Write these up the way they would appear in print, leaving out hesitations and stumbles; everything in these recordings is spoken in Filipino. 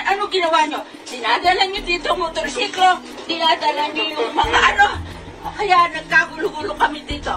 Ano ginawa nyo? Dinadala nyo dito ang motorsiklo, dinadala nyo yung mga ano. Kaya nagkagulo-gulo kami dito.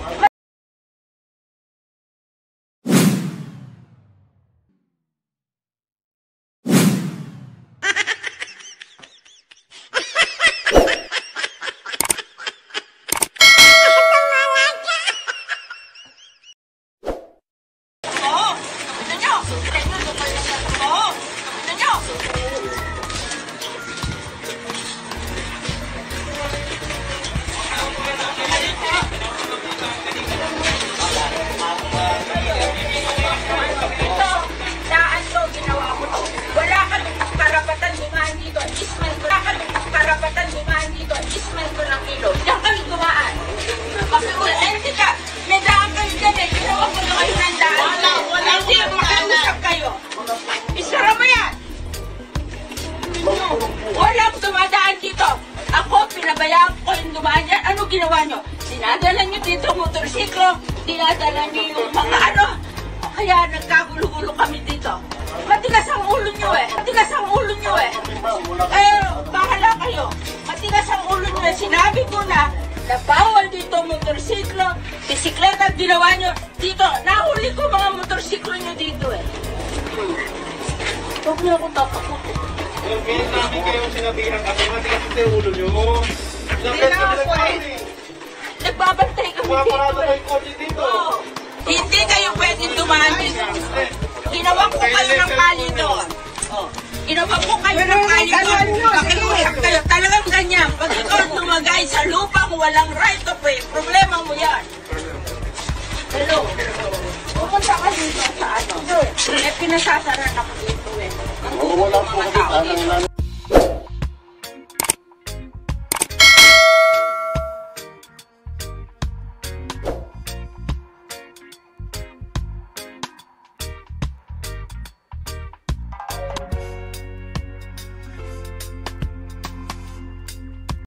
Walang dumadaan dito. Ako, pinabayaan ko yung dumaan yan. Ano ginawa nyo? Dinadala nyo dito ang motorsiklo, dinadala nyo yung mga ano. Kaya nagkagulo-gulo kami dito. Matigas ang ulo nyo eh. Matigas ang ulo nyo eh. Bahala kayo. Matigas ang ulo nyo eh. Sinabi ko na bawal dito motorsiklo, bisikleta ginawa nyo dito. Nahuli ko mga motorsiklo nyo dito eh. Huwag niyo ako tapakutin. Ngayon namin kayong sinabihan kasi matigas yung ulo nyo. Hindi na ako eh. Nagbabantay kami dito eh. Hindi kayo pwedeng dumaan dito. Ginawa ko kayo ng kali doon. Ginawa ko kayo ng kali doon. Pakiusap kayo. Talagang ganyan. Pag ikaw tumagay sa lupang walang right of way, problema mo yan. Hello. Pupunta ka dito sa ano. Eh, pinasasara na ko dito.